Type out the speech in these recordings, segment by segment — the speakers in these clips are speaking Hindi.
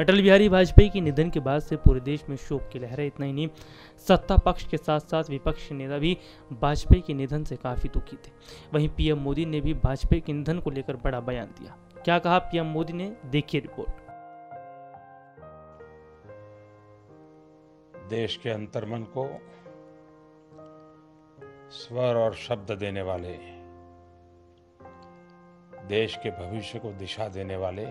अटल बिहारी वाजपेयी के निधन के बाद से पूरे देश में शोक की लहर है। इतना ही नहीं, सत्ता पक्ष के साथ साथ विपक्ष के नेता भी वाजपेयी के निधन से काफी दुखी थे। वहीं पीएम मोदी ने भी वाजपेयी के निधन को लेकर बड़ा बयान दिया। क्या कहा पीएम मोदी ने, देखिए रिपोर्ट। देश के अंतर्मन को स्वर और शब्द देने वाले, देश के भविष्य को दिशा देने वाले,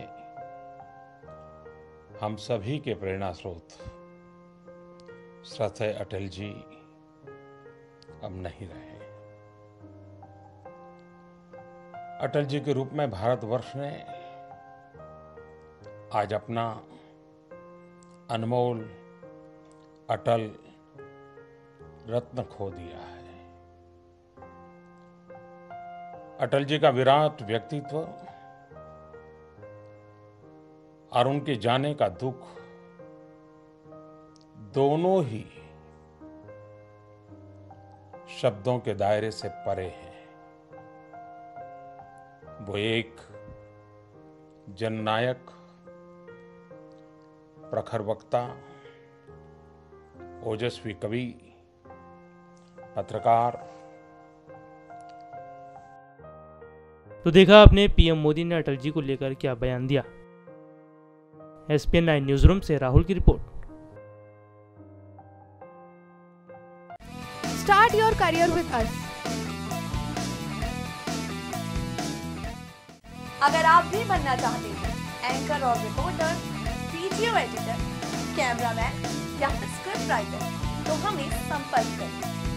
हम सभी के प्रेरणा स्रोत श्रद्धेय अटल जी अब नहीं रहे। अटल जी के रूप में भारतवर्ष ने आज अपना अनमोल अटल रत्न खो दिया है। अटल जी का विराट व्यक्तित्व और उनके जाने का दुख दोनों ही शब्दों के दायरे से परे हैं। वो एक जननायक, प्रखर वक्ता, ओजस्वी कवि, पत्रकार। तो देखा आपने पीएम मोदी ने अटल जी को लेकर क्या बयान दिया। SPN9 न्यूज रूम से राहुल की report. Start your career with us. अगर आप भी बनना चाहते हैं एंकर और रिपोर्टर, वीडियो एडिटर, कैमरामैन या फिर स्क्रिप्ट राइटर, तो हमें संपर्क करें।